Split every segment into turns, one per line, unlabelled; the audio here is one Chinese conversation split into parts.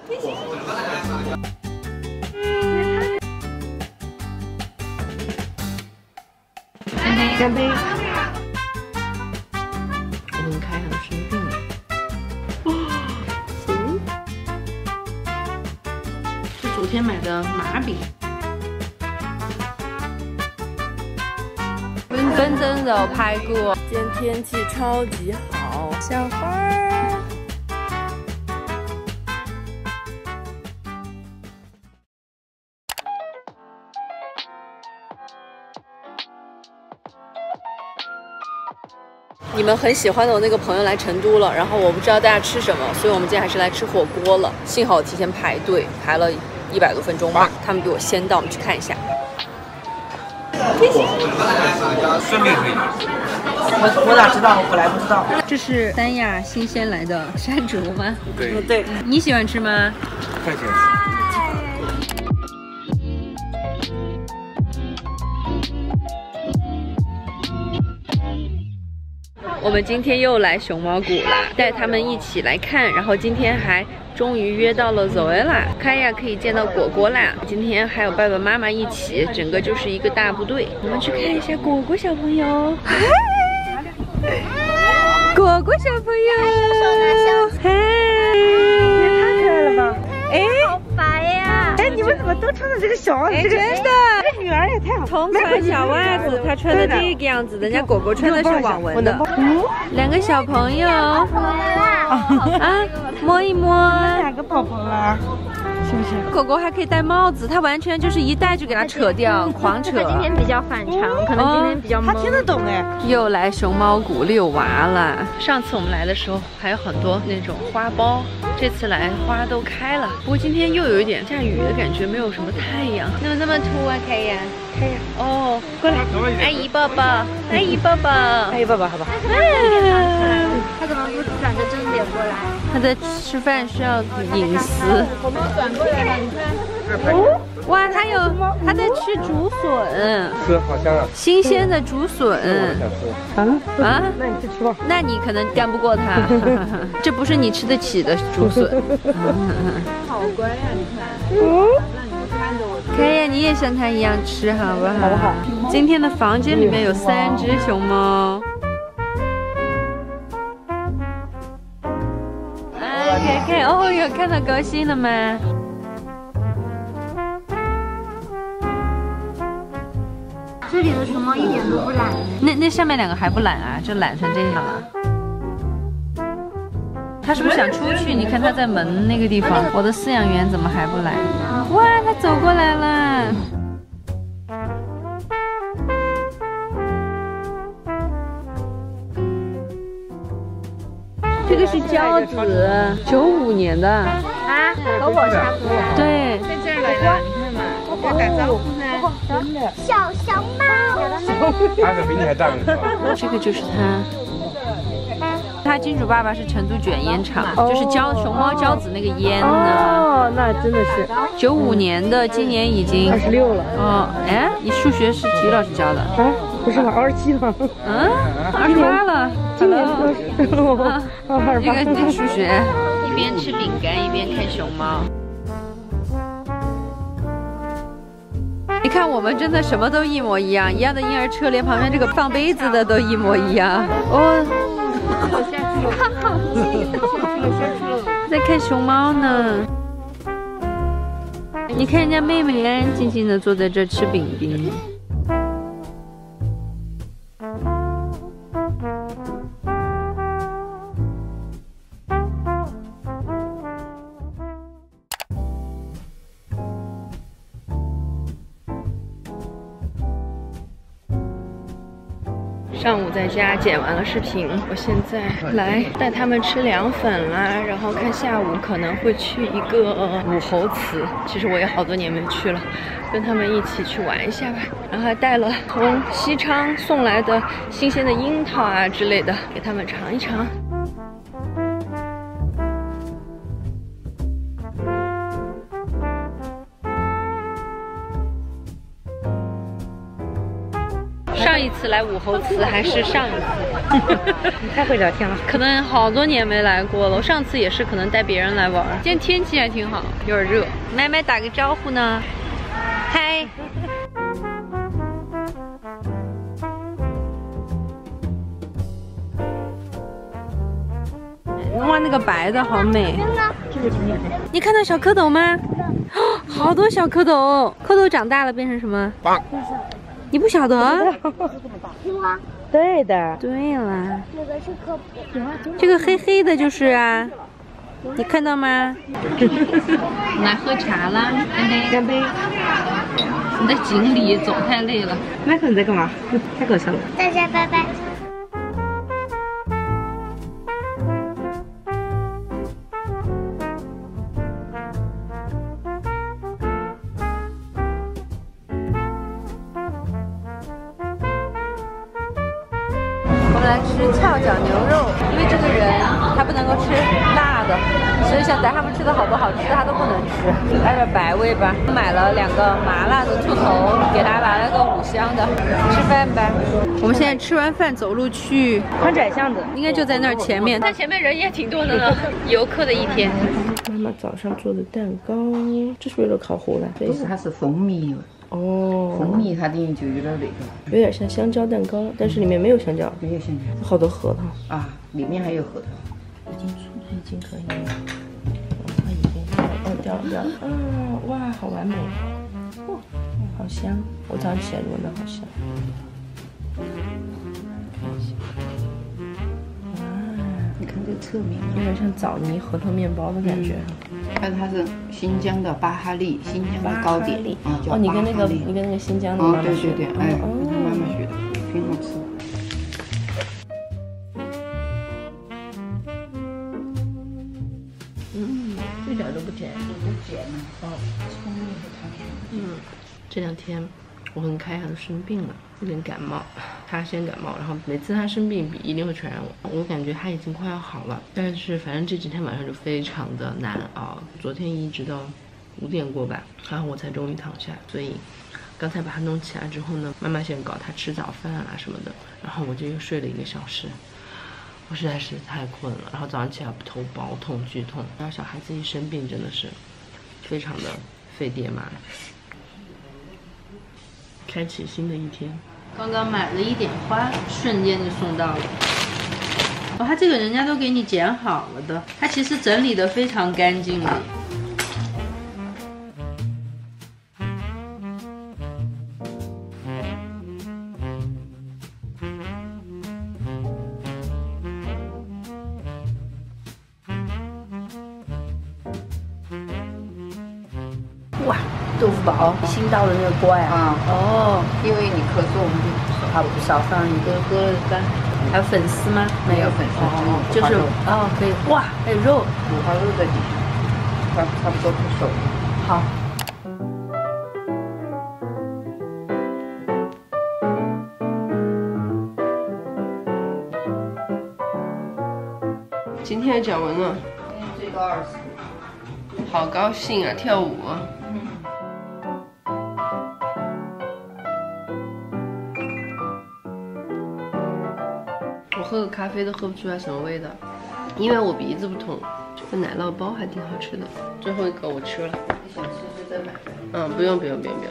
干杯！我们开很生病了。行。是昨天买的麻饼。
风筝肉排骨。今天天气超级好，小花儿。 你们很喜欢的我那个朋友来成都了，然后我不知道大家吃什么，所以我们今天还是来吃火锅了。幸好我提前排队，排了100多分钟吧，他们比我先到，我们去看一下。
顺便可以。我哪知道？我本来不知道。
这是三亚新鲜来的山竹吗？
对
对。你喜欢吃吗？
太喜欢吃。
我们今天又来熊猫谷啦，带他们一起来看，然后今天还终于约到了 Zoe 啦，开呀可以见到果果啦。今天还有爸爸妈妈一起，整个就是一个大部队。我们去看一下果果小朋友，果果小朋友，嗨，
也太可爱了吧！
哎，
好白呀！哎，你们怎么都穿的这个小袜子？这个
真的，
这女儿也太好。
同款小袜子，她穿的这个样子，人家果果穿的是网纹的。两个小朋友啊，摸一摸。
两个宝宝啦，是不是？
果果还可以戴帽子，它完全就是一戴就给它扯掉，狂扯。
今天比较反常，可能今天比较
他听得懂哎。
又来熊猫谷遛娃了。上次我们来的时候还有很多那种花苞，这次来花都开了。不过今天又有一点下雨的感觉，没有什么太阳。怎么那么秃啊，开呀？开呀！哦，过来，阿姨抱抱，阿姨抱抱，
阿姨抱抱，好吧。
他怎么不转个正脸过来？
他在吃饭需要隐私。
我们转过来了，你看。
哦，哇，他在吃竹笋，
吃好香啊！
新鲜的竹笋。啊？
那你去吃吧。
那你可能干不过他，这不是你吃得起的竹笋。
好乖呀，你看。让你们看着我。
可以，你也像他一样吃，好不好？好不好？今天的房间里面有3只熊猫。 看，哦哟，看到高兴了吗？
这里的熊猫一点都不懒。
那上面2个还不懒啊？就懒成这样了。他是不是想出去？你看他在门那个地方。我的饲养员怎么还不来？哇，他走过来了。 这个是娇子，95年的啊，
和我差不多。
对，
在这儿来的，你看嘛，要打招呼呢。
真的。
小熊猫。
他可比你还大呢。
这个就是他。他金主爸爸是成都卷烟厂，就是熊猫骄子那个烟呢。
哦，那真的是。
95年的，今年已经
26了。
哦，哎，你数学是体育老师教的？
啊，不是吗？27了。
嗯，28了。
今年
28。这个数学，一边吃饼干一边看熊猫。你看，我们真的什么都一模一样，一样的婴儿车，连旁边这个放杯子的都一模一样。哦，他好激动，在看熊猫呢。你看人家妹妹安安静静的坐在这吃饼饼。 上午在家剪完了视频，我现在来带他们吃凉粉啦，然后看下午可能会去一个武侯祠，其实我也好多年没去了，跟他们一起去玩一下吧。然后还带了从西昌送来的新鲜的樱桃啊之类的，给他们尝一尝。 上一次来武侯祠还是上一次。
你太会聊天了。
可能好多年没来过了。我上次也是可能带别人来玩。今天天气还挺好，有点热。麦麦打个招呼呢，嗨。哇，那个白的好美。你看到小蝌蚪吗？哦，好多小蝌蚪。蝌蚪长大了变成什么？你不晓得？
对的。
对了，这个黑黑的就是啊，你看到吗？来喝茶啦，干杯！你在井里走太累了。
麦克你在干嘛？太搞笑了。
大家拜拜。
我们来吃翘脚牛肉，因为这个人他不能够吃辣的，所以想带他们吃的好多好吃的他都不能吃，来点白味吧。买了2个麻辣的兔头，给他来了个5香的，吃饭吧。我们现在吃完饭走路去
宽窄巷子，
应该就在那儿前面，但前面人也挺多的呢。游客的一天。
妈妈早上做的蛋糕，这是为了烤糊了？
不是，它是蜂蜜。
哦，
蜂蜜它等于就有点那个，
有点像香蕉蛋糕，但是里面没有香蕉，
没有香蕉，
好多核桃
啊，里面还有核桃。
已经可以了，它已经掉了，哇，好完美，好香！我早上起来闻到好香。看一下，
你看这个侧面，
有点像枣泥核桃面包的感觉。
但它是新疆的巴哈利，新疆的糕点啊，叫巴哈利。
你跟那个新疆的妈妈学的，
对，哎，跟他妈妈学的，挺好吃。
一点都不甜，
不甜呢。葱蜜和糖。
这2天我跟开都生病了，有点感冒。他先感冒，然后每次他生病一定会传染我。我感觉他已经快要好了，但是反正这几天晚上就非常的难熬。昨天一直到5点过吧，然后我才终于躺下。所以刚才把他弄起来之后呢，妈妈先搞他吃早饭啊什么的，然后我就又睡了1个小时。我实在是太困了，然后早上起来头包痛剧痛，然后小孩子一生病真的是非常的费爹妈。开启新的一天。
刚刚买了1点花，瞬间就送到了。哦，它这个人家都给你剪好了的，它其实整理的非常干净了。
哇，豆腐煲新到的那个锅呀。哦，
因为你咳嗽，我们就
少放1个疙瘩。还有粉丝吗？
没有粉丝，
就是可以。哇，还有肉，
五花肉在底下，差不多不熟。
好。
今天讲完了，
最高20。
好高兴啊，跳舞。我喝个咖啡都喝不出来什么味道，因为我鼻子不痛。这个奶酪包还挺好吃的，最后一个我吃了。
你想吃就再买。
不用。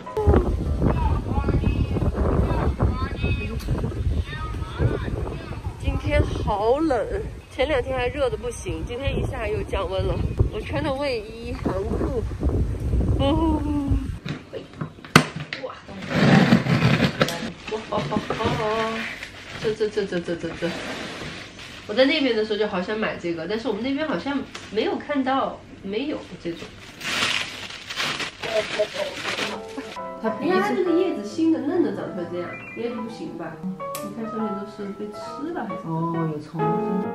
今天好冷，前2天还热的不行，今天一下又降温了。我穿的卫衣长裤，这。我在那边的时候就好想买这个，但是我们那边好像没有看到，没有这种。它鼻子这个叶子新的嫩的长成这样，应该就不行吧？你看上面都是被吃了还是？
哦，有虫子。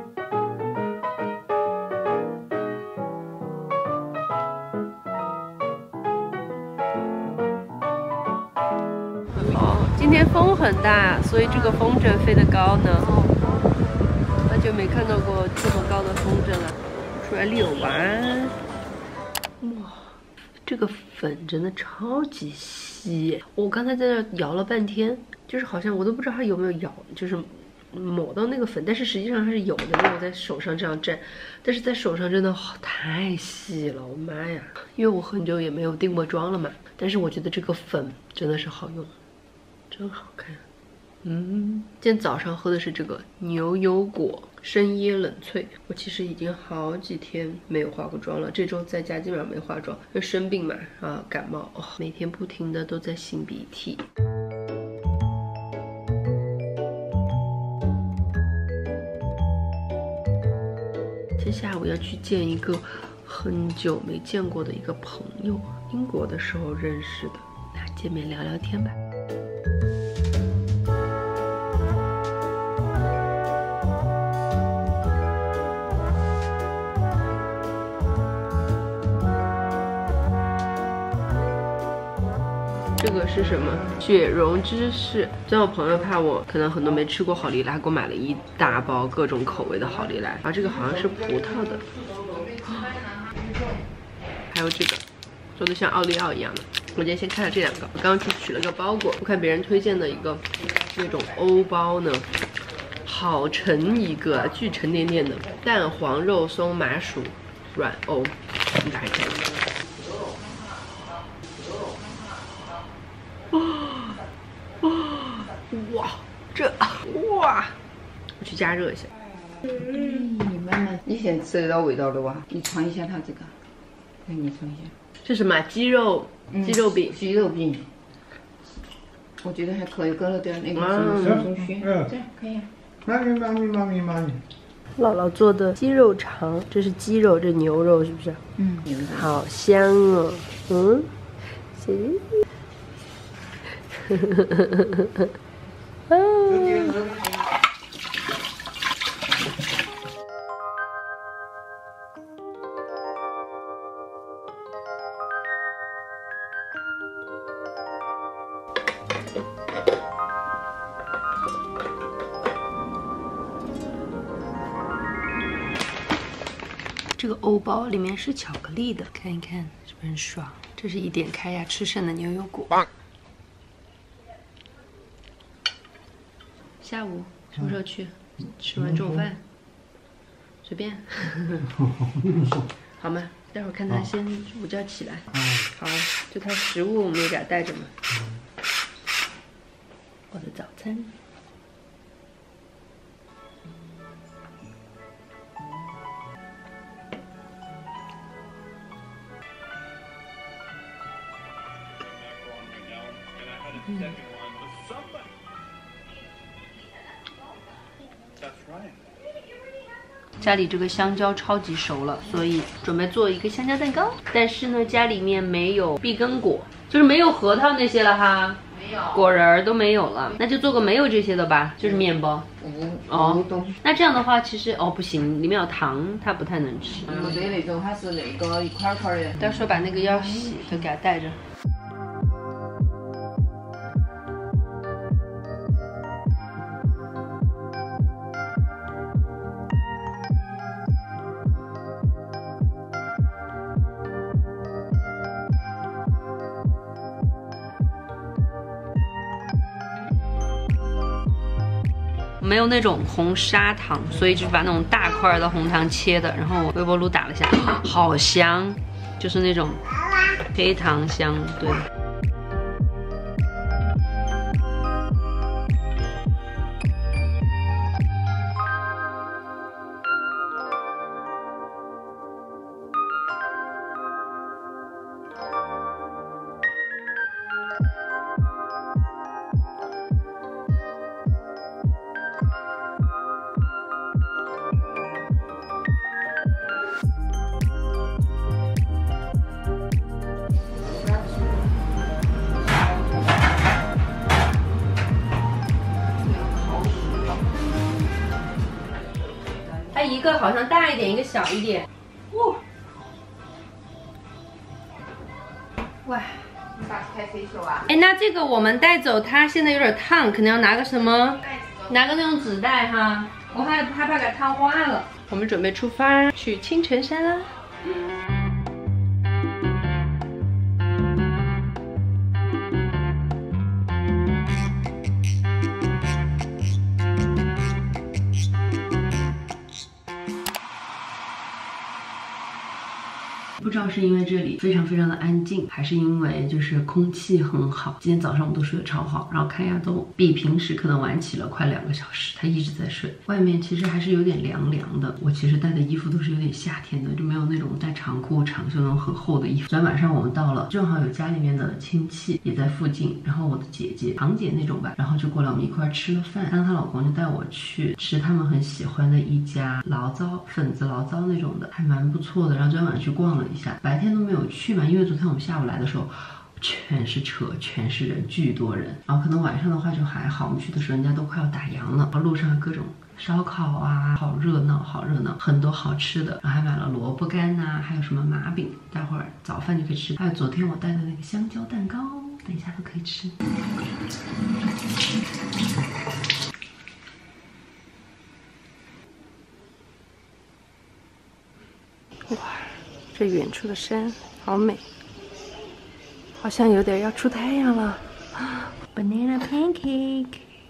今天风很大，所以这个风筝飞得高呢。很久没看到过这么高的风筝了，出来遛玩。哇，这个粉真的超级稀！我刚才在这摇了半天，
就是好像我都不知道它有没有咬，就是抹到那个粉，但是实际上它是有的，因为我在手上这样蘸，但是在手上真的太细了，我妈呀！因为我很久也没有定过妆了嘛，但是我觉得这个粉真的是好用，真好看。今天早上喝的是这个牛油果深椰冷萃。我其实已经好几天没有化过妆了，这周在家基本上没化妆，因为生病嘛，感冒，每天不停的都在擤鼻涕。今天下午要去见一个很久没见过的一个朋友，英国的时候认识的，那见面聊聊天吧。这个是什么？雪绒芝士。昨天我朋友怕我可能很多没吃过好利来，给我买了一大包各种口味的好利来。然后这个好像是葡萄的，还有这个做的像奥利奥一样的。我今天先看了这两个。我刚刚去取了个包裹，我看别人推荐的一个那种欧包呢，好沉一个，巨沉甸甸的，蛋黄、肉松、麻薯、软欧，你打开看。哇，哇！我去加热一下。
你慢慢，你现在吃得到味道了哇？你尝一下它这个，来你尝一下。
这是什么？鸡肉饼。
鸡肉饼，我觉得还可以，搁了点那个松雪。这样可以啊。
妈咪。
姥姥做的鸡肉肠，这是鸡肉，这牛肉是不是？
牛肉。好
香哦。谢谢。这个欧包里面是巧克力的，看一看是不是很爽？这是一点开呀吃剩的牛油果。下午什么时候去？吃完中午饭，随便。好吗？待会儿看他先午觉起来。好，就他食物我们也给他带着嘛。我的早餐。家里这个香蕉超级熟了，所以准备做一个香蕉蛋糕。但是呢，家里面没有碧根果，就是没有核桃那些了哈，没有果仁儿都没有了，那就做个没有这些的吧，就是面包。那这样的话，其实不行，里面有糖，它不太能吃。
没得那种，它是那个一块块的。
到时候把那个要洗的给它带着。没有那种红砂糖，所以就是把那种大块的红糖切的，然后微波炉打了一下，好香，就是那种黑糖香，对。一个好像大一点，一个小一点。哇！
你把开水手啊？
哎，那这个我们带走，它现在有点烫，可能要拿个什么？拿个那种纸袋哈，我害怕给它烫花了。我们准备出发去青城山啦。
知道是因为这里非常非常的安静，还是因为就是空气很好。今天早上我们都睡得超好，然后开亚都比平时可能晚起了快2个小时，他一直在睡。外面其实还是有点凉凉的，我其实带的衣服都是有点夏天的，就没有那种带长裤长袖那种很厚的衣服。昨天晚上我们到了，正好有家里面的亲戚也在附近，然后我的姐姐堂姐那种吧，然后就过来我们一块吃了饭。然后她老公就带我去吃他们很喜欢的一家醪糟粉子醪糟那种的，还蛮不错的。然后昨天晚上去逛了一下，白天都没有去嘛，因为昨天我们下午来的时候全是车，全是人，巨多人。然后可能晚上的话就还好，我们去的时候人家都快要打烊了，路上各种烧烤啊，好热闹，好热闹，很多好吃的，然后还买了萝卜干呐，还有什么麻饼，待会儿早饭就可以吃。还有昨天我带的那个香蕉蛋糕，等一下都可以吃。
哇，这远处的山好美，好像有点要出太阳了。Banana pancake，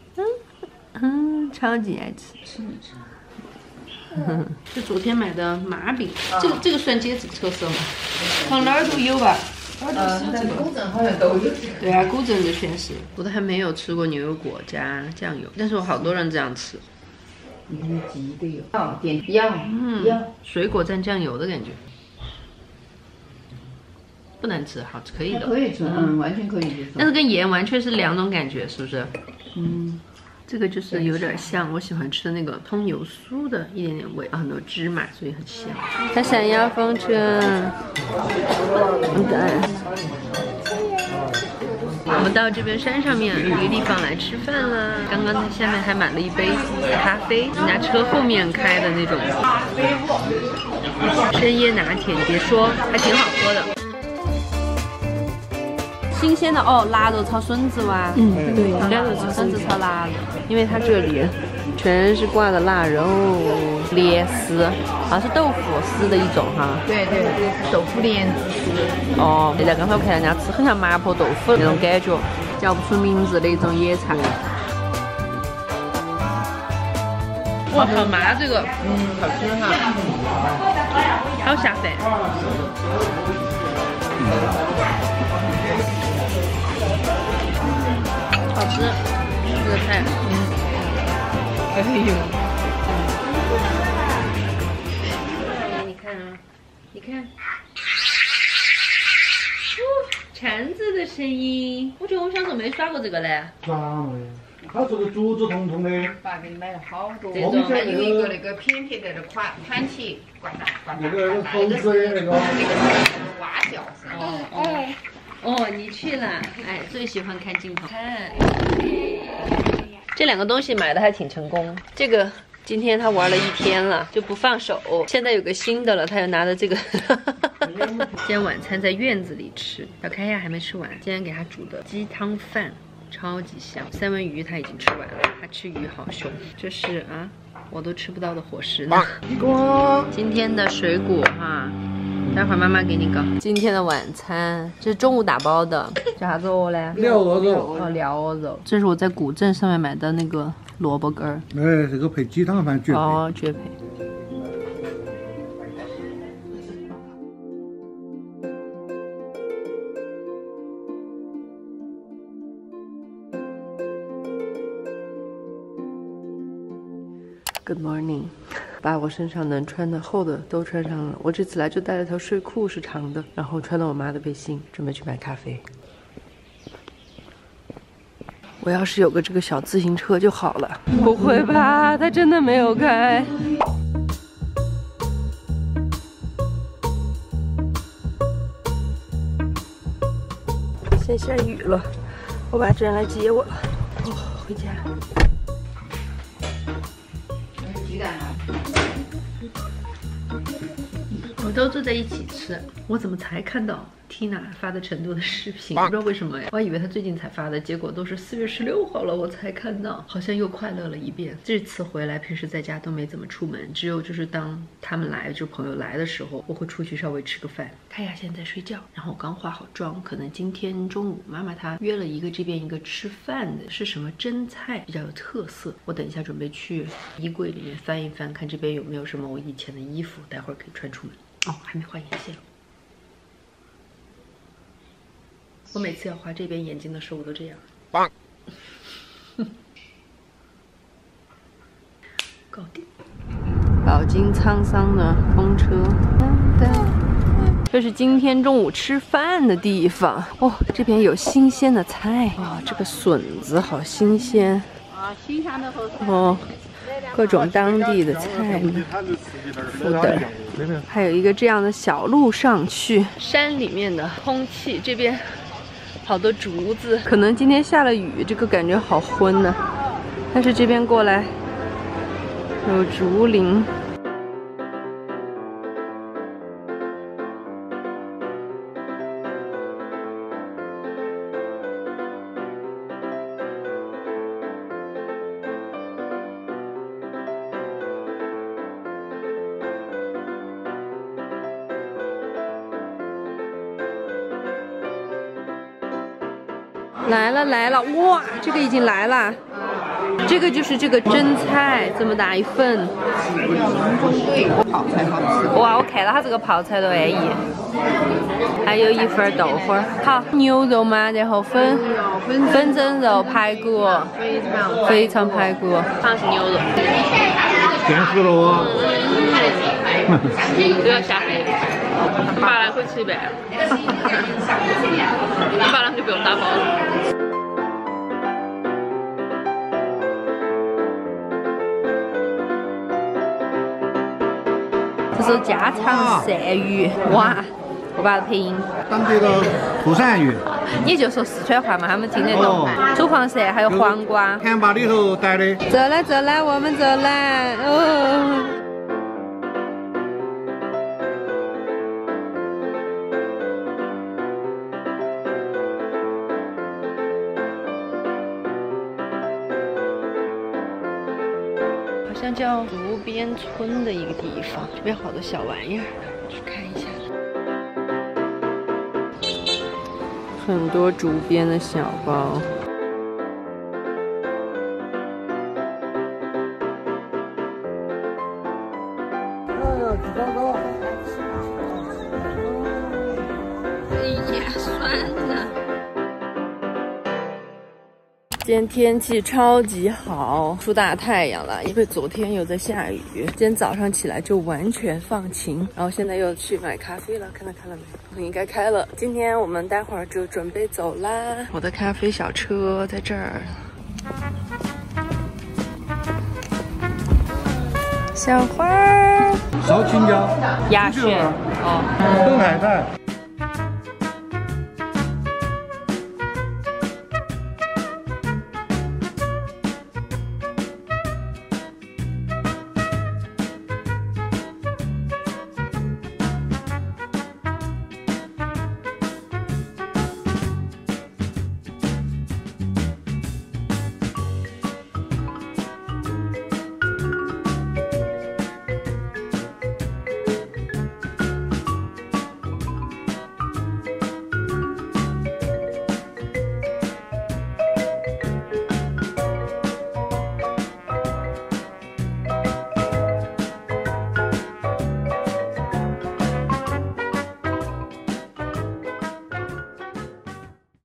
超级爱吃。
吃你吃。这昨天买的麻饼，这个算街子特色吗？往哪儿都有吧。
但古镇好像都有。
对啊，古镇就全是。我都还没有吃过牛油果加酱油，但是我好多人这样吃。
你记得有哦，点要
水果蘸酱油的感觉，不难吃，好吃，可以的，
可以吃，完全可以接受。
但是跟盐完全是两种感觉，是不是？
这个就是有点像我喜欢吃的那个葱油酥的一点点味，很多芝麻，所以很香。
它闪耀风筝，很可爱。
我们到这边山上面一个地方来吃饭了。刚刚在下面还买了一杯咖啡，人家车后面开的那种深椰拿铁，你别说，还挺好喝的。
新鲜的哦，腊肉炒笋子哇，对，腊肉炒笋子炒腊肉，因为它这里全是挂的腊肉、莲丝，好像是豆腐丝的一种哈。
对，豆腐莲子丝。
哦，现在刚才我看人家吃，很像麻婆豆腐那种感觉，叫不出名字的一种野菜。
哇，好麻这个，
好吃哈，
好下饭。好吃，这个菜，哎呦，你看啊，你看，铲子的声音，我觉得我们小时候没耍过这个嘞。
耍了，它这个竹子筒筒的。
爸给你买了好多，
我们
还有一个那个扁扁的那盘起，呱嗒呱嗒，
那个猴子的那个
蛙叫声。
哦，你去了，哎，最喜欢看镜头。看，这两个东西买的还挺成功。这个今天他玩了1天了，就不放手。现在有个新的了，他又拿着这个。今天晚餐在院子里吃，小开亚还没吃完。今天给他煮的鸡汤饭超级香，三文鱼他已经吃完了，他吃鱼好凶。这是啊，我都吃不到的伙食呢。今天的水果哈。待会儿妈妈给你搞。
今天的晚餐，这是中午打包的，叫啥子鹅嘞？
料鹅肉。
哦，料鹅肉。这是我在古镇上面买的那个萝卜干儿。
哎，这个配鸡汤饭绝配。
哦，绝配。Good morning。把我身上能穿的厚的都穿上了。我这次来就带了条睡裤，是长的，然后穿了我妈的背心，准备去买咖啡。我要是有个这个小自行车就好了。不会吧？它真的没有开。先下雨了，我爸这人来接我了。回家。
我都坐在一起吃，我怎么才看到 Tina 发的成都的视频？不知道为什么呀，我还以为她最近才发的，结果都是4月16号了我才看到，好像又快乐了一遍。这次回来，平时在家都没怎么出门，只有就是当他们来，就朋友来的时候，我会出去稍微吃个饭。开亚现在睡觉，然后我刚化好妆，可能今天中午妈妈她约了一个这边一个吃饭的，是什么蒸菜，比较有特色。我等一下准备去衣柜里面翻一翻，看这边有没有什么我以前的衣服，待会儿可以穿出门。哦，还没换颜线。 我每次要画这边眼睛的时候，我都这样。搞定。饱经沧桑的风车。这是今天中午吃饭的地方哦，这边有新鲜的菜哇，这个笋子好新鲜哦，各种当地的菜呢，福的，还有一个这样的小路上去，山里面的空气，这边好多竹子，可能今天下了雨，这个感觉好昏呢，但是这边过来有竹林。来了来了，哇，这个已经来了，这个就是这个蒸菜，这么大一份。
泡菜好吃。
哇，我看到它这个泡菜都安逸，还有一份豆花。好，牛肉嘛，然后粉蒸肉、排骨，肥肠排骨，好像是牛肉。
咸死了哦。
都要下黑。8来回吃一半，8来就不用打包了。这是家常鳝鱼，哇！我把它配音。
当地的土鳝鱼。
你就说四川话嘛，他们听得懂。煮黄鳝还有黄瓜。
盐巴里头带的。
走来走来，我们走来哦。好像叫竹边村的一个地方，这边好多小玩意儿，去看一下。很多竹编的小包。哎呀，酸的。今天天气超级好，出大太阳了，因为昨天又在下雨。今天早上起来就完全放晴，然后现在又去买咖啡了，开了没？应该开了。今天我们待会儿就准备走啦。我的咖啡小车在这儿。小花儿，
烧青椒、
鸭血，哦，
东海菜。